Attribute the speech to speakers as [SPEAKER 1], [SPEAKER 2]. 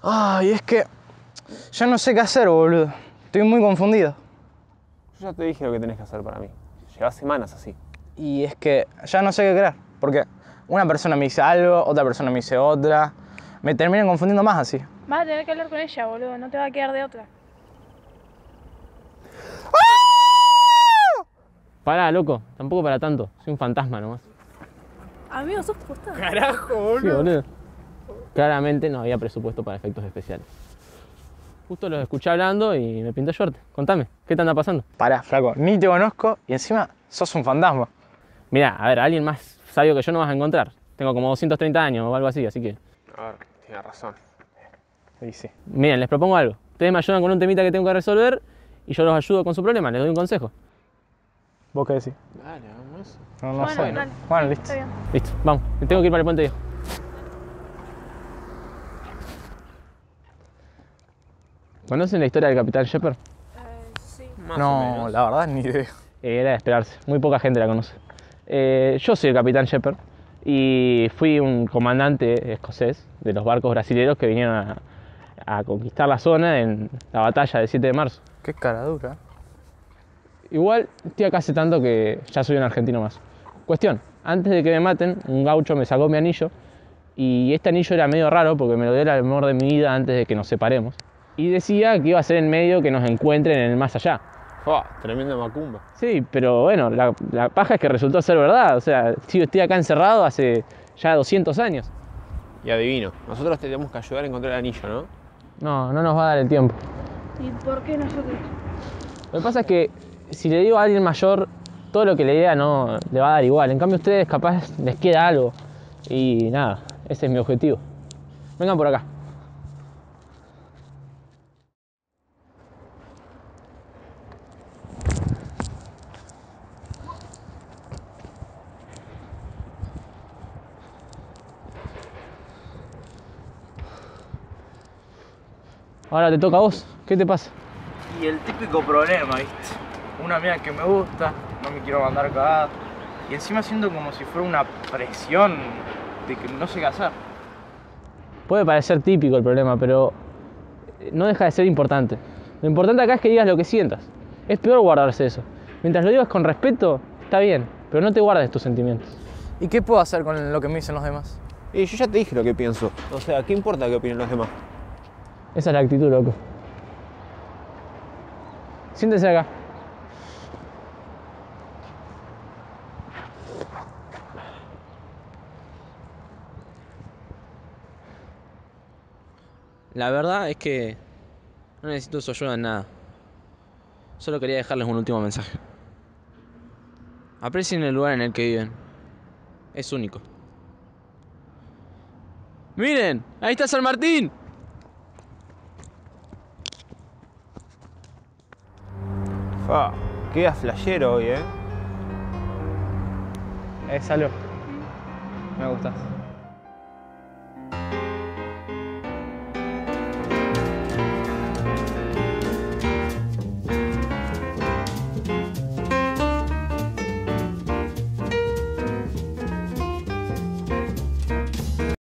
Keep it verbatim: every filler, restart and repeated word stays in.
[SPEAKER 1] Ay, es que ya no sé qué hacer, boludo. Estoy muy confundido.
[SPEAKER 2] Yo ya te dije lo que tenés que hacer para mí. Llevas semanas así.
[SPEAKER 1] Y es que ya no sé qué creer. Porque una persona me dice algo, otra persona me dice otra. Me terminan confundiendo más así.
[SPEAKER 3] Vas a tener que hablar con ella, boludo. No te va a quedar de otra.
[SPEAKER 4] Pará, loco. Tampoco para tanto. Soy un fantasma nomás.
[SPEAKER 3] Amigo, sos puta.
[SPEAKER 2] Carajo, boludo.
[SPEAKER 4] Sí, boludo. Claramente no había presupuesto para efectos especiales. Justo los escuché hablando y me pintó suerte. Contame, ¿qué te anda pasando?
[SPEAKER 1] Pará, flaco, ni te conozco y encima sos un fantasma.
[SPEAKER 4] Mirá, a ver, a alguien más sabio que yo no vas a encontrar. Tengo como doscientos treinta años o algo así, así que...
[SPEAKER 2] A ver, tienes razón.
[SPEAKER 1] Y sí.
[SPEAKER 4] Miren, les propongo algo. Ustedes me ayudan con un temita que tengo que resolver y yo los ayudo con su problema, les doy un consejo.
[SPEAKER 1] ¿Vos qué decís?
[SPEAKER 2] Dale, hagamos eso.
[SPEAKER 1] No, no
[SPEAKER 3] Bueno,
[SPEAKER 1] sé.
[SPEAKER 3] dale.
[SPEAKER 1] Bueno,
[SPEAKER 3] Sí,
[SPEAKER 1] listo.
[SPEAKER 3] está bien.
[SPEAKER 4] Listo, vamos. Tengo que ir para el puente viejo. ¿Conocen la historia del Capitán Shepard?
[SPEAKER 3] Eh, sí.
[SPEAKER 2] Más o
[SPEAKER 1] No,
[SPEAKER 2] menos.
[SPEAKER 1] la verdad ni idea.
[SPEAKER 4] Eh, era de esperarse, muy poca gente la conoce. Eh, yo soy el Capitán Shepard y fui un comandante escocés de los barcos brasileños que vinieron a, a conquistar la zona en la batalla del siete de marzo.
[SPEAKER 1] Qué cara dura.
[SPEAKER 4] Igual estoy acá hace tanto que ya soy un argentino más. Cuestión, antes de que me maten, un gaucho me sacó mi anillo y este anillo era medio raro porque me lo dio el amor de mi vida antes de que nos separemos. Y decía que iba a ser el medio que nos encuentren en el más allá.
[SPEAKER 2] Fua, tremenda macumba.
[SPEAKER 4] Sí, pero bueno, la, la paja es que resultó ser verdad. O sea, tío, estoy acá encerrado hace ya doscientos años.
[SPEAKER 2] Y adivino, nosotros tenemos que ayudar a encontrar el anillo, ¿no?
[SPEAKER 4] No, no nos va a dar el tiempo.
[SPEAKER 3] ¿Y por qué nosotros?
[SPEAKER 4] Lo que pasa es que si le digo a alguien mayor, todo lo que le diga no le va a dar igual. En cambio a ustedes capaz les queda algo. Y nada, ese es mi objetivo. Vengan por acá. Ahora te toca a vos. ¿Qué te pasa?
[SPEAKER 1] Y el típico problema, ¿viste? Una amiga que me gusta, no me quiero mandar cagada. Y encima siento como si fuera una presión de que no sé qué hacer.
[SPEAKER 4] Puede parecer típico el problema, pero no deja de ser importante. Lo importante acá es que digas lo que sientas. Es peor guardarse eso. Mientras lo digas con respeto, está bien, pero no te guardes tus sentimientos.
[SPEAKER 1] ¿Y qué puedo hacer con lo que me dicen los demás?
[SPEAKER 2] Y yo ya te dije lo que pienso. O sea, ¿qué importa qué opinen los demás?
[SPEAKER 4] Esa es la actitud, loco. Siéntese acá. La verdad es que no necesito su ayuda en nada. Solo quería dejarles un último mensaje. Aprecien el lugar en el que viven. Es único. ¡Miren! ¡Ahí está San Martín!
[SPEAKER 2] Fa, queda flashero hoy, ¿eh?
[SPEAKER 1] Eh, salud. Me gustas.